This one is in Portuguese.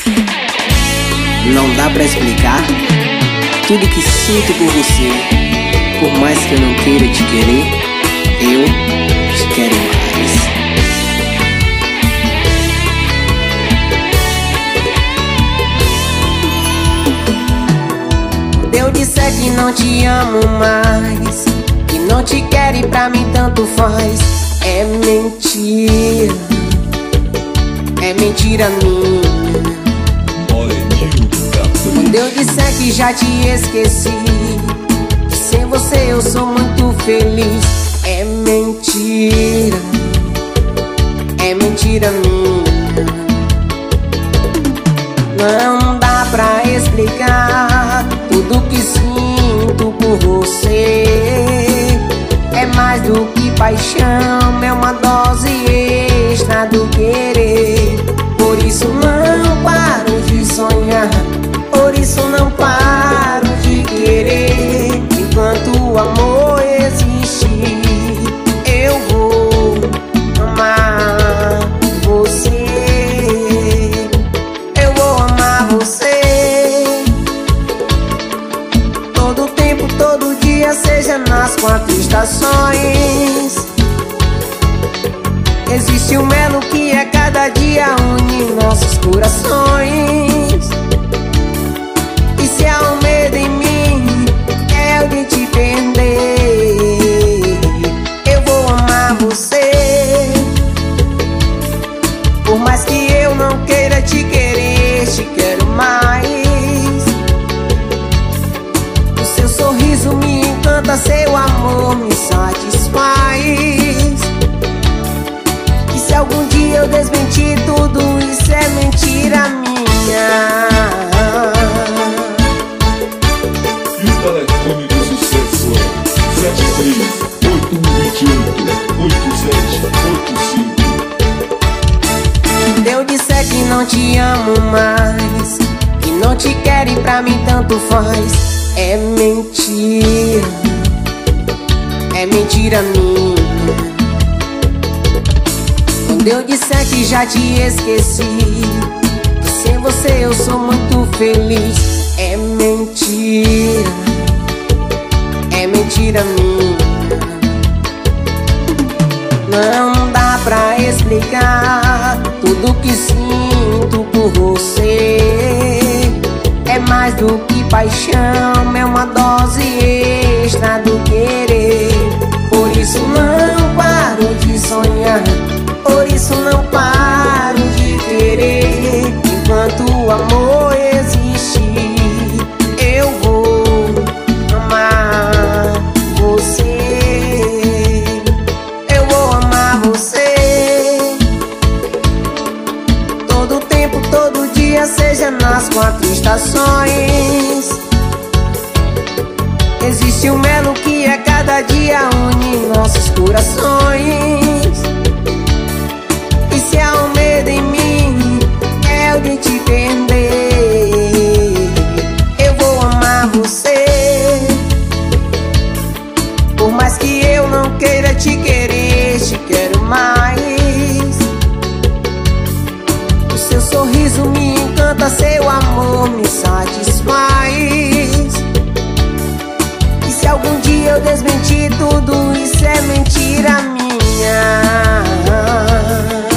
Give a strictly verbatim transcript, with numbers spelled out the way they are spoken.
Não dá pra explicar tudo que sinto por você. Por mais que eu não queira te querer, eu te quero mais. Quando eu disser que não te amo mais, que não te quero e pra mim tanto faz, é mentira, é mentira minha. Quando eu disser que já te esqueci, que sem você eu sou muito feliz, é mentira, é mentira minha. Não dá pra explicar tudo que sinto por você. É mais do que paixão, é uma dose extra do querer. Por isso não paro de sonhar, por isso não paro de querer. Enquanto o amor existir, eu vou amar você. Eu vou amar você todo tempo, todo dia, seja nas quatro estações. Existe um elo que a cada dia une nossos corações. E se há um medo em mim, é o de te perder. Eu vou amar você, por mais que eu não queira te querer, te quero mais. O seu sorriso me encanta, seu amor me satisfaz. E se algum dia eu desmentir tudo, isso é mentira minha. Telefone do sucesso é sete três oito um dois oito oito sete oito cinco. Quando eu disser que não te amo mais, que não te quero e pra mim tanto faz, é mentira, é mentira minha. Quando eu disser que já te esqueci, que sem você eu sou muito feliz, é mentira, é mentira minha. Não dá pra explicar tudo que sinto por você. É mais do que paixão, é uma dose extra do querer. Por isso não paro de sonhar, por isso não paro de querer. Enquanto o amor existir, eu vou amar você. Eu vou amar você todo tempo, todo dia, seja nas quatro estações. Existe um elo que a cada dia une nossos corações. E se há um medo em mim, é o de te perder. Eu vou amar você, por mais que eu não queira te querer, te quero mais. O seu sorriso me encanta, seu amor me satisfaz. E se algum dia eu desmentir tudo, isso é mentira minha.